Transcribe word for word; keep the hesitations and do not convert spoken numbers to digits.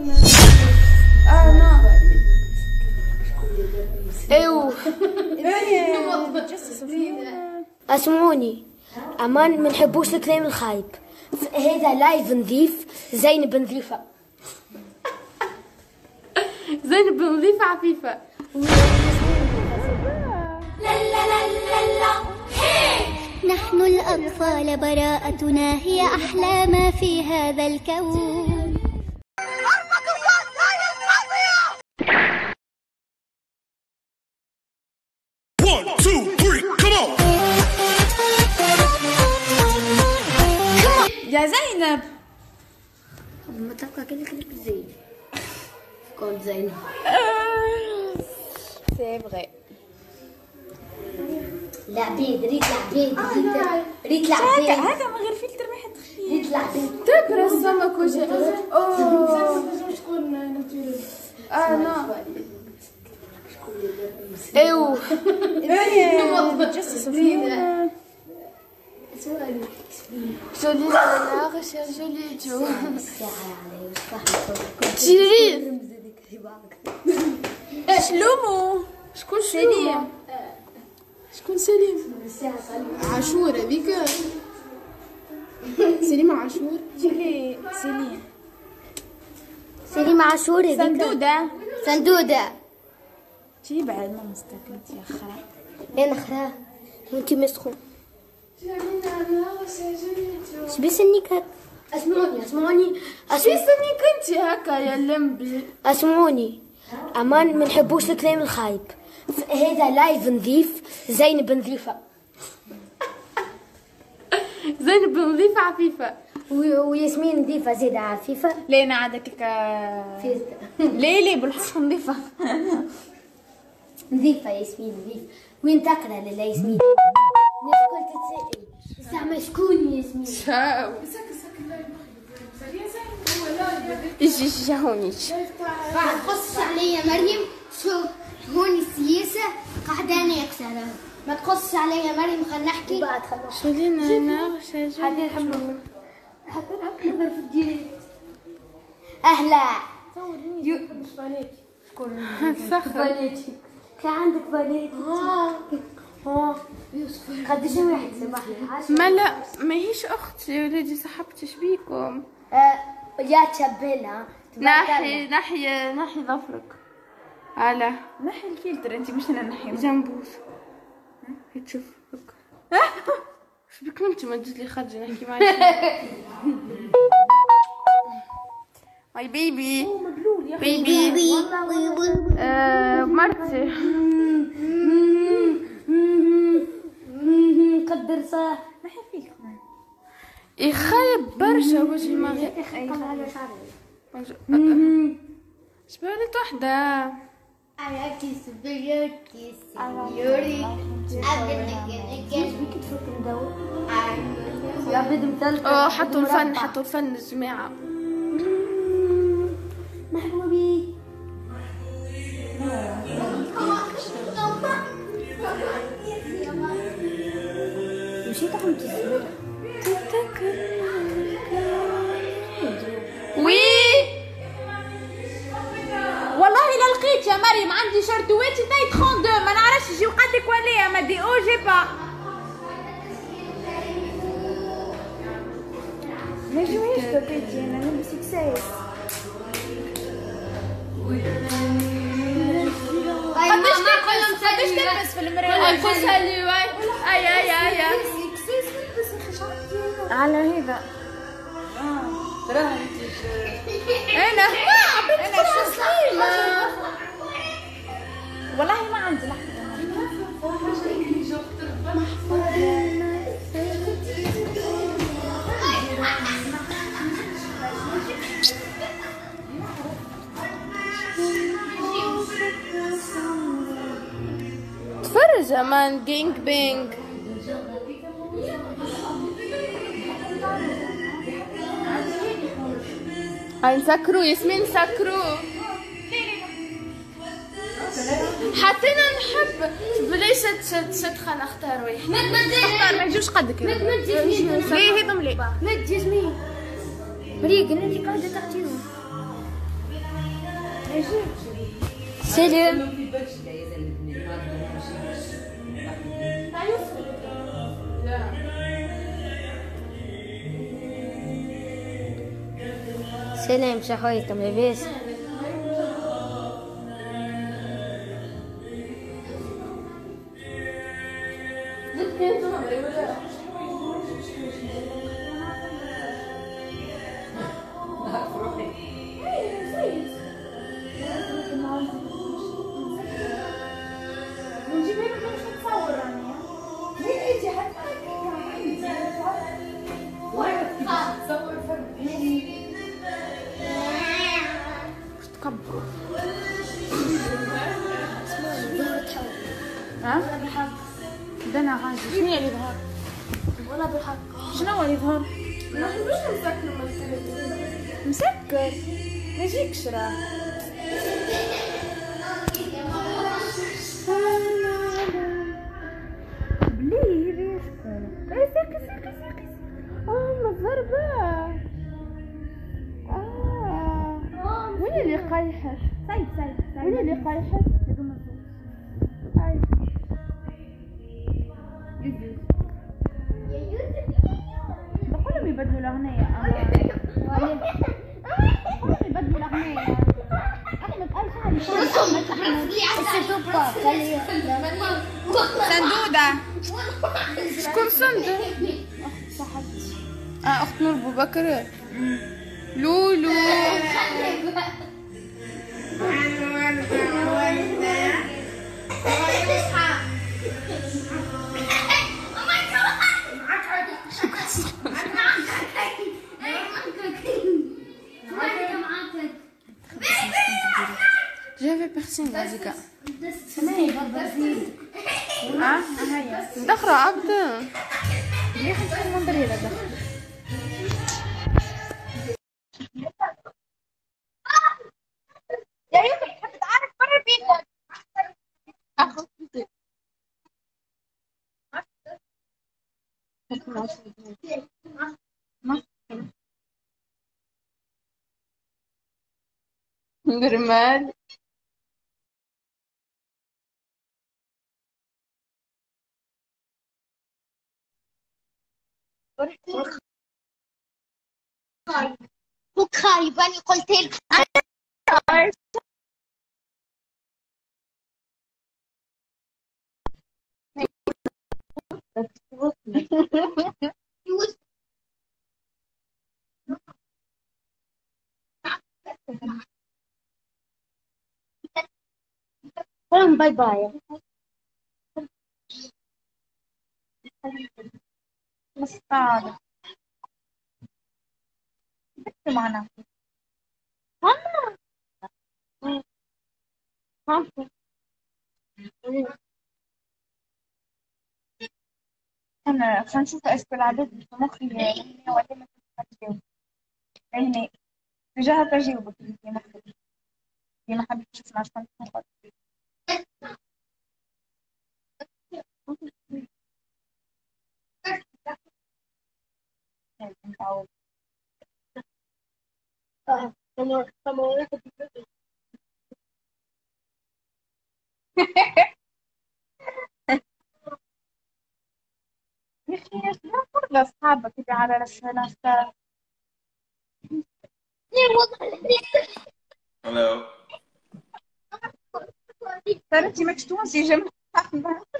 شكون؟ انا ايوا اسمعوني امان، ما نحبوش الكلام الخايب. هذا لايف نظيف. زينب نظيفه. زينب نظيفه عفيفه. نحن الأطفال براءتنا هي أحلى ما في هذا الكون. يا زينب ما تبقى كلك لك زين كون زينب. سي فغي. العبيد ريت العبيد ريت العبيد هذا من غير فلتر ما حد خفيف. ريت العبيد تبرز فمك وجهك. اوه شكون ناتورال؟ انا ايوا جولي لا غش جولي جو تشيري شلومو. شكون سليم؟ شكون سليم؟ عاشور هذيك. سليم عاشور. شكلي سليم سليم عاشور هذيك. سندودة سندودة. شي بعد ما مستقلت يا خرا. انا خرا وانتي مسخون. شبي سنيك هكا؟ اسمعوني اسمعوني شبي سنيك انتي هكا يا لمبي؟ اسمعوني امان، ما نحبوش الكلام الخايب. هذا لايف نظيف. زينب نظيفه. زينب نظيفه عفيفه. وياسمين نظيفه زيادة عفيفه. ليه انا عادك ليه ليه بالحق نظيفه. نظيفه ياسمين نظيفه. وين تقرا لالا ياسمين؟ الناس الكل تتسائل زعما شكون ياسمين؟ شاو اجي اجي هوني. ما تقصش عليا مريم. شوف هوني السياسة قاعدة أنا أكثرها. ما تقصش عليا مريم. خلينا نحكي بعد خلاص. خلينا انا شاجي حتى نحب حتى نحب نظر في الديريكت. اهلا صوريني بناتي. شكون بناتي؟ كان عندك بناتي؟ اه اه قداش واحد سامحني؟ ما لا ماهيش اختي يا ولادي صاحبتي. شبيكم؟ آه يا تشبلها نحي نحي نحي ظفرك. على نحي الفلتر انت مش انا نحي جنبوس. هي تشوف شبيك انت ما تجي لي خارجه نحكي معك. ماي بيبي بيبي بيبي آه مرتي. قدر صح نحي فيك يخيب برشا وجهي ما غير. شبالت وحده. أنا كيس بيوتي سيوري. بيك تفك ندور يا عبيد مثلث. اه حطوا الفن حطوا الفن الجماعه. محبوبي مشيت عم تسبح. وي والله لا لقيت يا مريم. عندي شرطوات اثنين اثنين وثلاثين ما نعرفش يجيو قدك ولا ما دي او جي با. ما يجيوش بابيتي انا نلبس اكساس. قداش تلبس قداش تلبس في المرايه؟ نقول سالي واي اي اي اي اكساس نلبس على هذا. تراها انت انا انا شو صايمه والله ما عندي لحظه. تفرج يا مان جينج بينج. هاي نسكروا ياسمين سكروا. حطينا نحب بلاش تدخل نختار واحد. نختار ما يجوش قدك. ليه هذم ليه؟ مد جسمي مريق انت قاعده تحكيهم. سلم. سلام، شحويكم لاباس؟ ها؟ بدنا غازي. شنو يعني يظهر؟ ولا بالحق. شنو هو اللي يظهر؟ نحن مش مسكر مسكر. ما يجيكش راه. بليه ليش؟ اي ساقي ساقي ساقي. اه مضربة. اه. وين اللي قايحة؟ سايب سايب سايب. وين اللي قايحة؟ هذو مزبوط. هاي. يوزيوز. بقولهم يبدلوا الأغنية. بقولهم يبدلوا الأغنية. أحمد قال سندودة. شكون سندودة؟ اه أخت نور أبو بكر. لولو. J'avais personne هذيك. اه هيا دخرة عبد. ليه خلينا ننظر هنا دخل. يا يوسف حتى تعرف مرة بينك. نورمال. فوق خايب أنا قلت لك. باي باي. مسطرة. بس معنا. أنا خلينا نشوف أسئلة العدد في مخي هنا ولا ما تجاوب. هنا تجاهل تجاوبك في مخي. ما حبيتش أسمع شلون تخبط. يا أخي شلون ترضى أصحابك إذا على رسالة ستار. Hello. ترى أنتي ماكش تونسي جماعة.